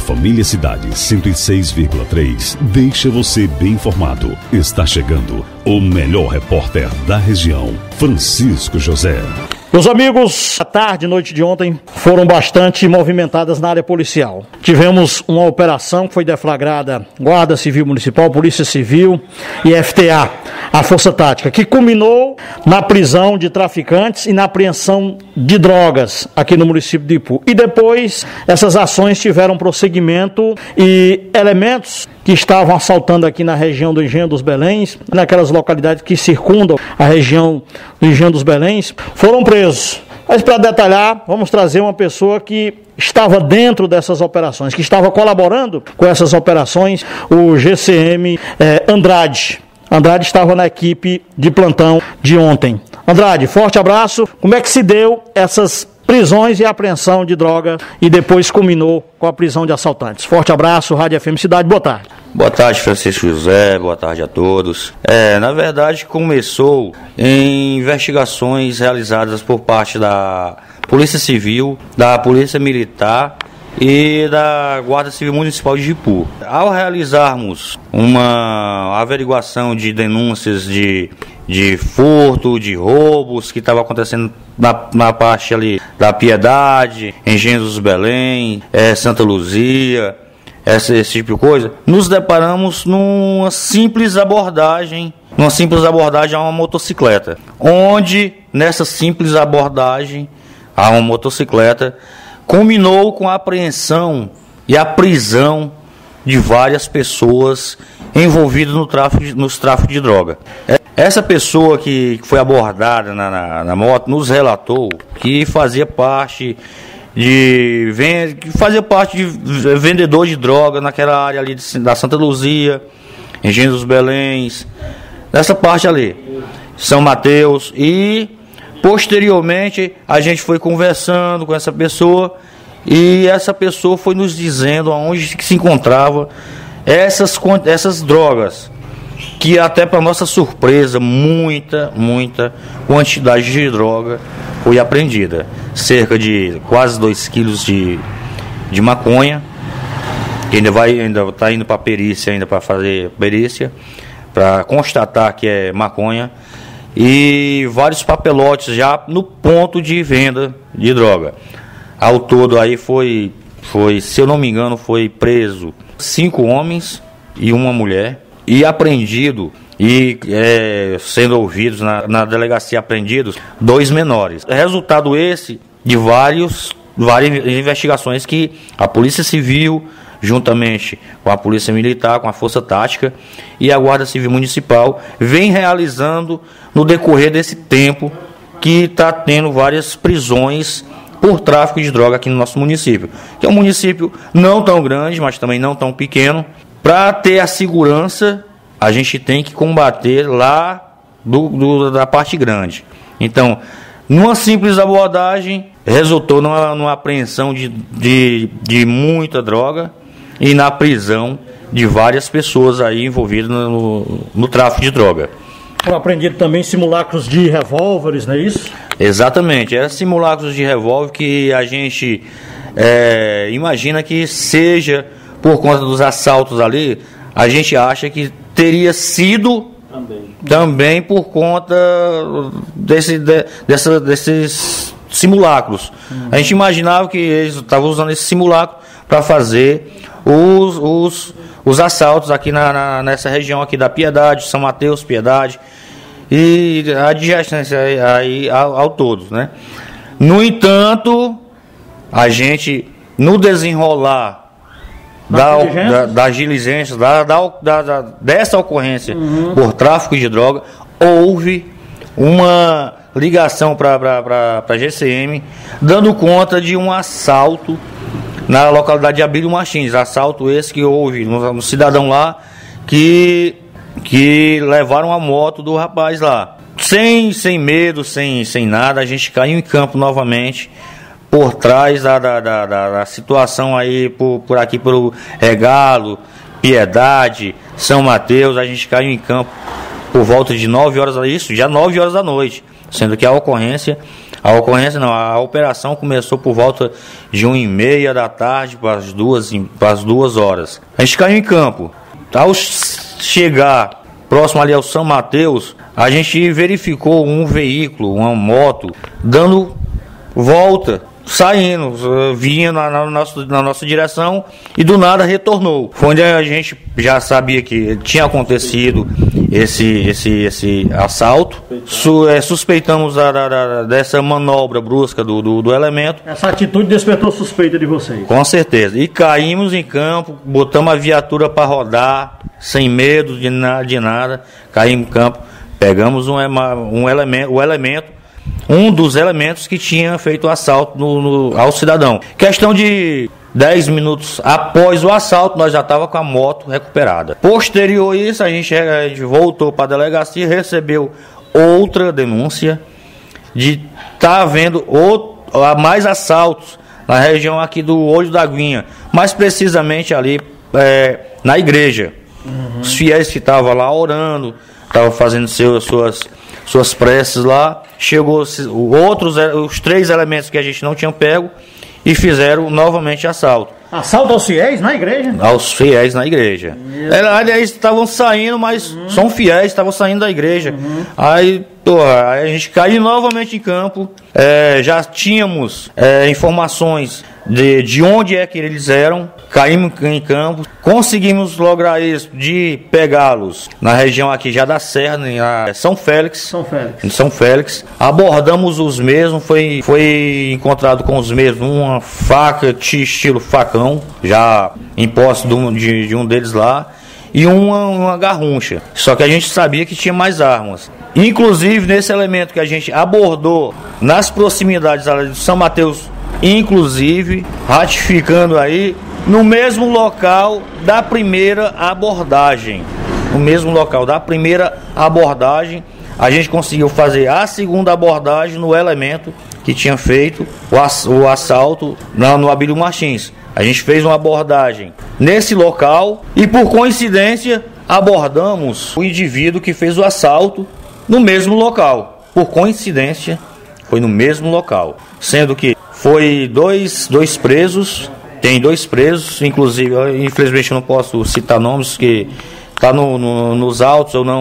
Família Cidade 106,3 deixa você bem informado. Está chegando o melhor repórter da região, Francisco José. Meus amigos, a tarde e noite de ontem foram bastante movimentadas na área policial. Tivemos uma operação que foi deflagrada Guarda Civil Municipal, Polícia Civil e FTA, a Força Tática, que culminou na prisão de traficantes e na apreensão de drogas aqui no município de Ipu. E depois essas ações tiveram prosseguimento e elementos que estavam assaltando aqui na região do Engenho dos Beléns, naquelas localidades que circundam a região do Engenho dos Beléns, foram presos. Mas para detalhar, vamos trazer uma pessoa que estava dentro dessas operações, que estava colaborando com essas operações, o GCM Andrade. Andrade estava na equipe de plantão de ontem. Andrade, forte abraço. Como é que se deu essas prisões e apreensão de droga e depois culminou com a prisão de assaltantes? Forte abraço, Rádio FM Cidade, boa tarde. Boa tarde, Francisco José, boa tarde a todos. Na verdade, começou em investigações realizadas por parte da Polícia Civil, da Polícia Militar e da Guarda Civil Municipal de Ipu. Ao realizarmos uma averiguação de denúncias de furto, de roubos que estava acontecendo na parte ali da Piedade, Engenho dos Belém, Santa Luzia, esse tipo de coisa, nos deparamos numa simples abordagem a uma motocicleta, onde nessa simples abordagem a uma motocicleta culminou com a apreensão e a prisão de várias pessoas envolvidas nos tráfico de droga. Essa pessoa que foi abordada na moto nos relatou que fazia parte de vendedor de droga naquela área ali da Santa Luzia, Engenho dos Beléns, nessa parte ali, São Mateus. E posteriormente a gente foi conversando com essa pessoa e essa pessoa foi nos dizendo aonde se encontrava essas drogas, que até para nossa surpresa muita quantidade de droga foi apreendida, cerca de quase 2 quilos de maconha, que ainda está indo para perícia, ainda para fazer perícia, para constatar que é maconha, e vários papelotes já no ponto de venda de droga. Ao todo aí foi, se eu não me engano, foi preso 5 homens e uma mulher, e apreendido e sendo ouvidos na delegacia apreendidos 2 menores. Resultado esse de várias investigações que a Polícia Civil, juntamente com a Polícia Militar, com a Força Tática e a Guarda Civil Municipal, vem realizando no decorrer desse tempo, que está tendo várias prisões por tráfico de droga aqui no nosso município, que é um município não tão grande, mas também não tão pequeno. Para ter a segurança, a gente tem que combater lá da parte grande. Então, numa simples abordagem, resultou numa apreensão de muita droga e na prisão de várias pessoas aí envolvidas no tráfico de droga. Foram apreendidos também simulacros de revólveres, não é isso? Exatamente, simulacros de revólver que a gente imagina que seja por conta dos assaltos ali. A gente acha que teria sido também por conta desses simulacros. A gente imaginava que eles estavam usando esse simulacro para fazer os assaltos aqui nessa região aqui da Piedade, São Mateus, Piedade e a adjacência aí ao todo, né? No entanto, a gente, no desenrolar das diligências, dessa ocorrência por tráfico de droga, houve uma ligação para a GCM, dando conta de um assalto na localidade de Abílio Martins. Assalto esse que houve no cidadão lá, que levaram a moto do rapaz lá. Sem medo, sem nada, a gente caiu em campo novamente, por trás da situação aí, por aqui, pelo Regalo, Piedade, São Mateus. A gente caiu em campo por volta de 9 horas, isso já 9 horas da noite, sendo que a ocorrência A ocorrência não, a operação começou por volta de 1h30 da tarde para as 2 horas. A gente caiu em campo. Ao chegar próximo ali ao São Mateus, a gente verificou um veículo, uma moto, dando volta, saindo, vinha na nossa direção e do nada retornou. Foi onde a gente já sabia que tinha acontecido esse assalto. Suspeitamos dessa manobra brusca do elemento. Essa atitude despertou suspeita de vocês? Com certeza. E caímos em campo, botamos a viatura para rodar, sem medo de nada. Caímos em campo, pegamos um dos elementos que tinha feito o assalto ao cidadão. Questão de 10 minutos após o assalto, nós já estávamos com a moto recuperada. Posterior a isso, a gente voltou para a delegacia e recebeu outra denúncia de estar havendo mais assaltos na região aqui do Olho da Aguinha, mais precisamente ali na igreja. Os fiéis que estavam lá orando, estavam fazendo suas preces lá, chegou os 3 elementos que a gente não tinha pego e fizeram novamente assalto. Assalto aos fiéis na igreja? Aos fiéis na igreja. Eles estavam saindo, mas são fiéis, estavam saindo da igreja. Aí a gente caiu novamente em campo. Já tínhamos informações de onde é que eles eram. Caímos em campo. Conseguimos lograr isso de pegá-los na região aqui já da Serra, em São Félix. Em São Félix. Abordamos os mesmos. Foi encontrado com os mesmos uma faca estilo facão, já em posse de um deles lá, e uma garruncha. Só que a gente sabia que tinha mais armas. Inclusive, nesse elemento que a gente abordou nas proximidades de São Mateus, inclusive, ratificando aí, no mesmo local da primeira abordagem. No mesmo local da primeira abordagem, a gente conseguiu fazer a segunda abordagem no elemento que tinha feito o assalto no Abílio Martins. A gente fez uma abordagem nesse local e, por coincidência, abordamos o indivíduo que fez o assalto no mesmo local. Por coincidência, foi no mesmo local. Sendo que foi dois presos, tem 2 presos, inclusive, infelizmente eu não posso citar nomes, que está nos autos, eu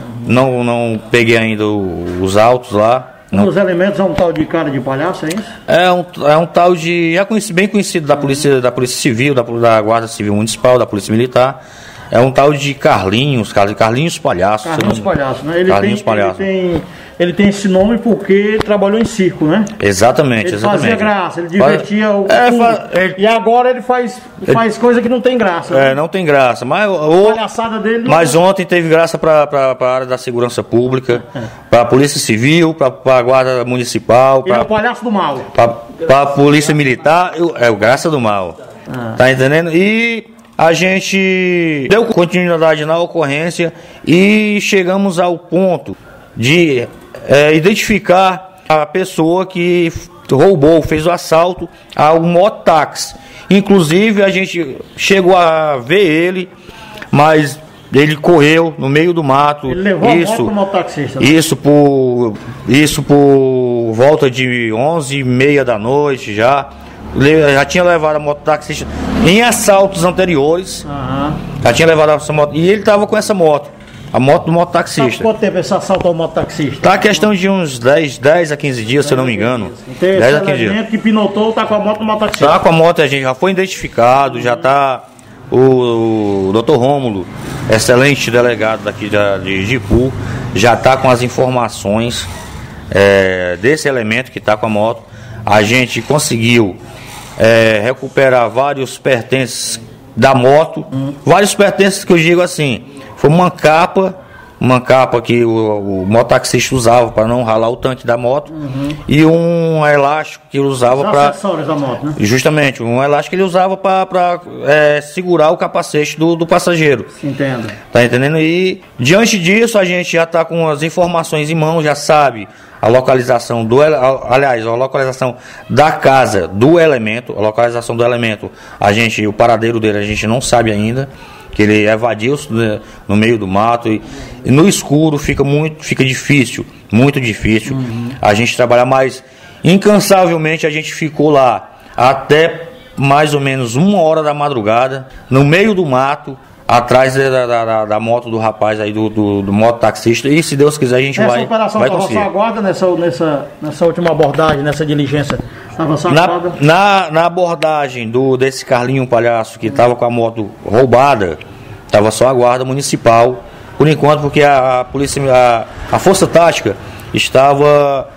não peguei ainda os autos lá. Os elementos é um tal de cara de palhaço, é isso? É um tal de... bem conhecido da Polícia Civil, da Guarda Civil Municipal, da Polícia Militar. É um tal de Carlinhos Palhaço. Carlinhos Palhaço, né? Carlinhos Palhaço. Ele tem esse nome porque trabalhou em circo, né? Exatamente. Ele fazia graça, ele divertia o e agora ele faz coisa que não tem graça. Né? Não tem graça. Mas a palhaçada dele mas ontem teve graça para a área da segurança pública, para a Polícia Civil, para a Guarda Municipal. Ele é o palhaço do mal. Para a Polícia Militar, é o graça do mal. Tá entendendo? E a gente deu continuidade na ocorrência e chegamos ao ponto de identificar a pessoa que fez o assalto ao mototáxi. Inclusive, a gente chegou a ver ele, mas ele correu no meio do mato. Ele levou a moto pro mototaxista. Isso por volta de 11h30 da noite já. Já tinha levado a mototaxista em assaltos anteriores. Já tinha levado essa moto. E ele estava com essa moto. A moto do mototaxista. Quanto tempo esse assalto ao mototaxista? Tá a questão de uns 10 a 15 dias, se eu não me engano. Então, 10 a 15 dias. Que pinotou, tá com a moto do mototaxista. Tá com a moto, a gente já foi identificado, já tá o Dr. Rômulo, excelente delegado daqui de Ipu, já tá com as informações desse elemento que tá com a moto. A gente conseguiu recuperar vários pertences da moto, vários pertences que eu digo assim. Foi uma capa que o mototaxista usava para não ralar o tanque da moto, e um elástico que ele usava para... acessórios da moto, né? Justamente, um elástico que ele usava para segurar o capacete do passageiro. Entendo. Tá entendendo? E diante disso a gente já está com as informações em mãos, já sabe a localização a localização da casa do elemento, o paradeiro dele a gente não sabe ainda, que ele evadiu no meio do mato e no escuro fica difícil, muito difícil a gente trabalhar, mas Incansavelmente a gente ficou lá até mais ou menos 1h da madrugada, no meio do mato, atrás da moto do rapaz aí, do mototaxista, e se Deus quiser a gente vai conseguir. Essa operação estava só aguarda nessa última abordagem, nessa diligência? Estava só aguarda? Na abordagem desse Carlinho Palhaço, que estava com a moto roubada, estava só a guarda municipal, por enquanto, porque a polícia, a Força Tática estava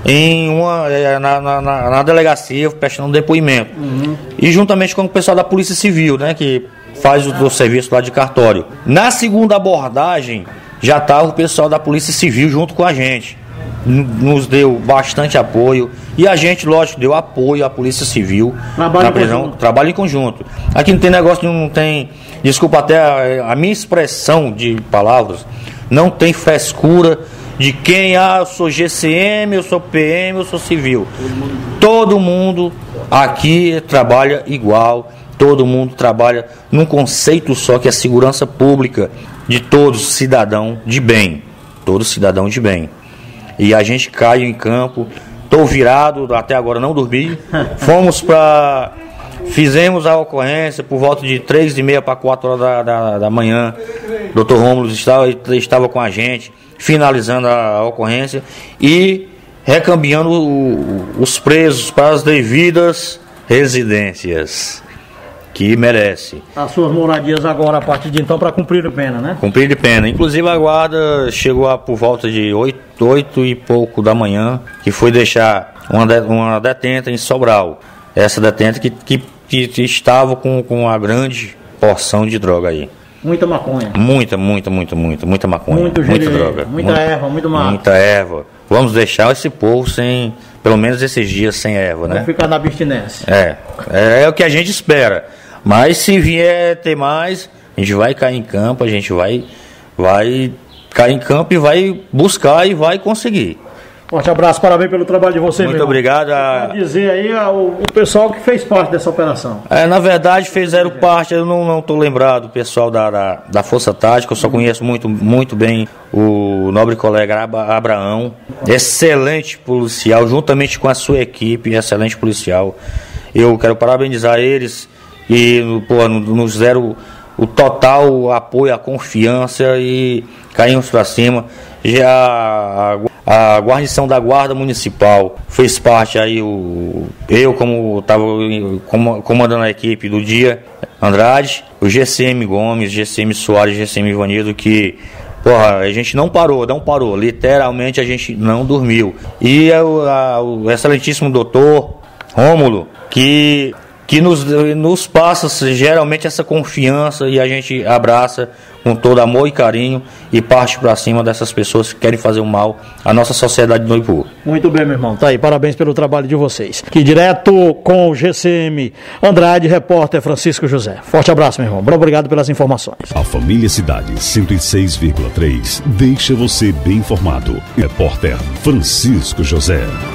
na delegacia prestando depoimento. E juntamente com o pessoal da Polícia Civil, né, que faz o serviço lá de cartório. Na segunda abordagem já estava o pessoal da Polícia Civil junto com a gente, nos deu bastante apoio, e a gente, lógico, deu apoio à Polícia Civil na prisão, trabalho em conjunto. Aqui não tem negócio, não tem, desculpa até a minha expressão de palavras, não tem frescura de quem, eu sou GCM, eu sou PM, eu sou civil. Todo mundo aqui trabalha igual, todo mundo trabalha num conceito só, que é a segurança pública de todo cidadão de bem. Todo cidadão de bem. E a gente cai em campo, estou virado, até agora não dormi. Fizemos a ocorrência por volta de 3h30 para 4h da manhã. Dr. Rômulo estava com a gente, finalizando a ocorrência e recambiando os presos para as devidas residências que merece. As suas moradias agora, a partir de então, para cumprir a pena, né? Cumprir de pena. Inclusive a guarda chegou por volta de 8 e pouco da manhã, que foi deixar uma detenta em Sobral. Essa detenta que estava com uma grande porção de droga aí. Muita maconha. Muita maconha. Muita droga. Muita erva, muito mato. Muita erva. Vamos deixar esse povo sem, pelo menos esses dias, sem erva, né? Vamos ficar na abstinência. É o que a gente espera. Mas se vier ter mais, a gente vai cair em campo, a gente vai cair em campo e vai buscar e vai conseguir. Forte abraço, parabéns pelo trabalho de você. Muito obrigado. Quer dizer aí o pessoal que fez parte dessa operação. Na verdade fizeram parte, eu não estou lembrado, o pessoal da Força Tática, eu só conheço muito bem o nobre colega Abraão, excelente policial, juntamente com a sua equipe, excelente policial. Eu quero parabenizar eles e nos deram o total apoio, a confiança e caímos para cima. Já a guarnição da Guarda Municipal fez parte aí, eu como estava comandando a equipe do dia, Andrade, o GCM Gomes, GCM Soares, GCM Ivanildo, que a gente não parou, literalmente a gente não dormiu. E o excelentíssimo doutor Rômulo, que nos passa geralmente essa confiança, e a gente abraça com todo amor e carinho e parte para cima dessas pessoas que querem fazer o mal à nossa sociedade do Ipu. Muito bem, meu irmão. Tá aí, parabéns pelo trabalho de vocês. Aqui direto com o GCM Andrade, repórter Francisco José. Forte abraço, meu irmão. Muito obrigado pelas informações. A Família Cidade 106,3 deixa você bem informado. Repórter Francisco José.